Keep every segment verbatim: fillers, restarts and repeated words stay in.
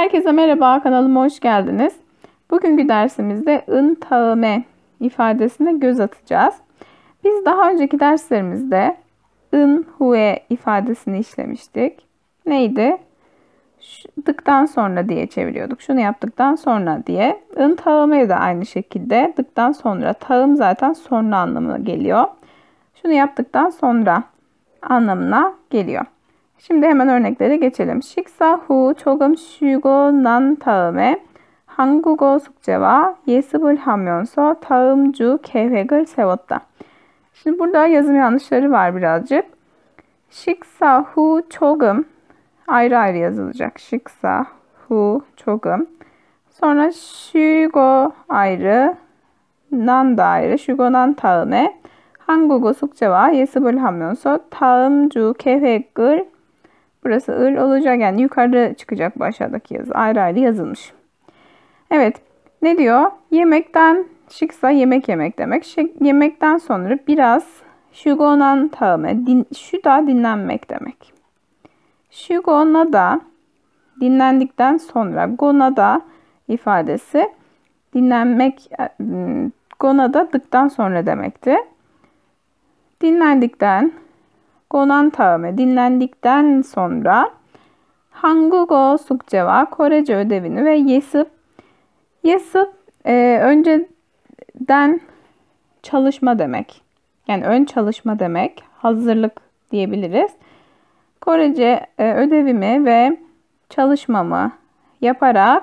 Herkese merhaba, kanalıma hoş geldiniz. Bugünkü dersimizde ın tağıme ifadesine göz atacağız. Biz daha önceki derslerimizde ın hue ifadesini işlemiştik. Neydi? Dıktan sonra diye çeviriyorduk. Şunu yaptıktan sonra diye. ın tağıme de aynı şekilde dıktan sonra. Tağım zaten sonra anlamına geliyor. Şunu yaptıktan sonra anlamına geliyor. Şimdi hemen örneklere geçelim. 식사 후 조금 쉬고 난 다음에 한국어 숙제와 예습을 하면서 다음 주 계획을 세웠다. Şimdi burada yazım yanlışları var birazcık. 식사 후 조금 ayrı ayrı yazılacak. 식사 후 조금. Sonra 쉬고 ayrı, 난 da ayrı. 쉬고 난 다음에 한국어 숙제와 예습을 하면서 다음 주 계획을, burası 을 olacak, yani yukarı çıkacak bu aşağıdaki yazı. Ayrı ayrı yazılmış. Evet. Ne diyor? Yemekten, şiksa yemek yemek demek. Şik, yemekten sonra biraz şugonan tağme. Din, şu da dinlenmek demek. Şugona da dinlendikten sonra. Gona da ifadesi dinlenmek. Gona da dıktan sonra demekti. Dinlendikten, gonan tağme, dinlendikten sonra 한국어 숙제와 Korece ödevini ve 예습, 예습 e, önceden çalışma demek. Yani ön çalışma demek, hazırlık diyebiliriz. Korece e, ödevimi ve çalışmamı yaparak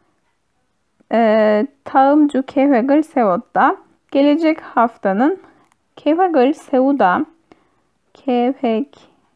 e, 다음 주 계획을 세웠다. Gelecek haftanın 계획을 세우다, 계획을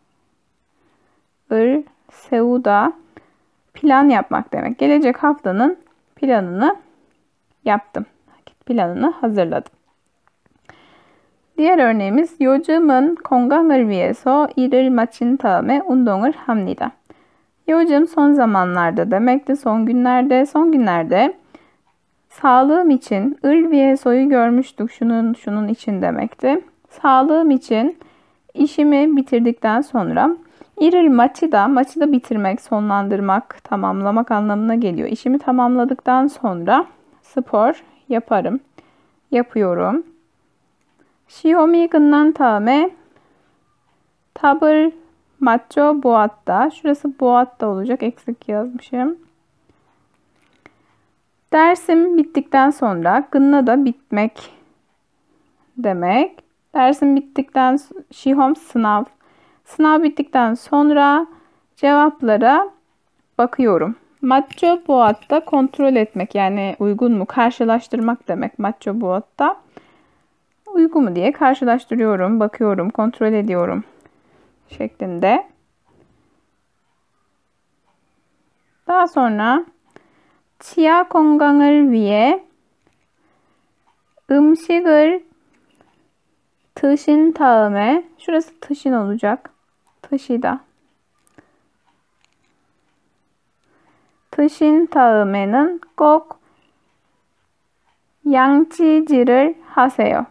세우다 plan yapmak demek. Gelecek haftanın planını yaptım. Planını hazırladım. Diğer örneğimiz 요즘은 건강을 위해서 일을 마친 다음에 운동을 합니다. 요즘 son zamanlarda demekti. Son günlerde, son günlerde sağlığım için 을 위해서'yu görmüştük. Şunun şunun için demekti. Sağlığım için işimi bitirdikten sonra 일을 마치다, maçı bitirmek, sonlandırmak, tamamlamak anlamına geliyor. İşimi tamamladıktan sonra spor yaparım, yapıyorum. 시험이 끝난 다음에 답을 맞춰 보았다. Şurası 보았다 olacak. Eksik yazmışım. Dersim bittikten sonra, gınna da bitmek demek. Dersim bittikten, 시험 sınav. Sınav bittikten sonra cevaplara bakıyorum. 맞춰 보았다 kontrol etmek, yani uygun mu, karşılaştırmak demek. 맞춰 보았다 uygun mu diye karşılaştırıyorum, bakıyorum, kontrol ediyorum şeklinde. Daha sonra 치아 건강을 위해 음식을 드신 다음에, şurası 드신 olacak. 드시다. 드신 다음에는 꼭 양치질을 하세요.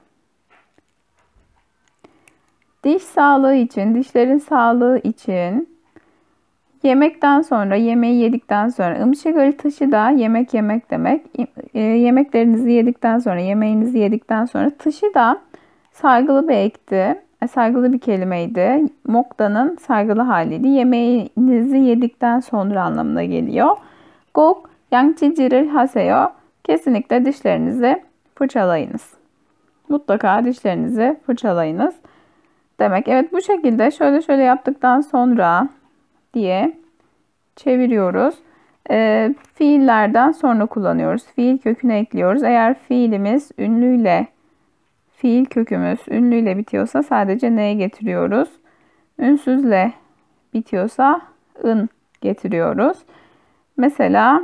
Diş sağlığı için, dişlerin sağlığı için yemekten sonra, yemeği yedikten sonra, 음식을 드시다 yemek yemek demek. E, yemeklerinizi yedikten sonra, yemeğinizi yedikten sonra, 드시다 saygılı bir ekti. Saygılı bir kelimeydi. Mokda'nın saygılı haliydi. Yemeğinizi yedikten sonra anlamına geliyor. 꼭 양치질을 하세요. Kesinlikle dişlerinizi fırçalayınız. Mutlaka dişlerinizi fırçalayınız demek. Evet, bu şekilde şöyle şöyle yaptıktan sonra diye çeviriyoruz. E, fiillerden sonra kullanıyoruz. Fiil kökünü ekliyoruz. Eğer fiilimiz ünlüyle, fiil kökümüz ünlüyle bitiyorsa sadece n'ye getiriyoruz. Ünsüzle bitiyorsa ın getiriyoruz. Mesela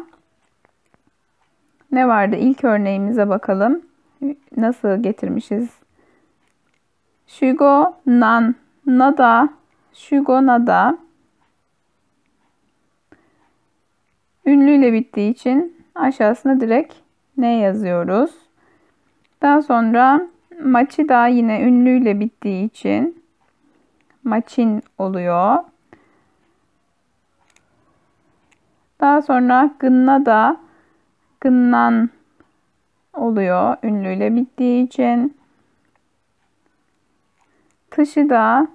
ne vardı? İlk örneğimize bakalım. Nasıl getirmişiz? Şugo nan nada, şugo nada ünlüyle bittiği için aşağısına direkt ne yazıyoruz. Daha sonra maçı da yine ünlüyle bittiği için maçin oluyor. Daha sonra gınna da gınnan oluyor ünlüyle bittiği için. Tışı da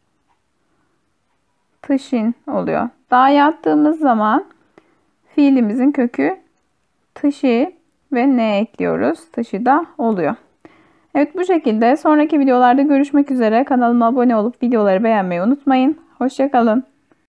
tışin oluyor. Da'ya attığımız zaman fiilimizin kökü tışı ve ne ekliyoruz? Tışı da oluyor. Evet, bu şekilde sonraki videolarda görüşmek üzere. Kanalıma abone olup videoları beğenmeyi unutmayın. Hoşça kalın.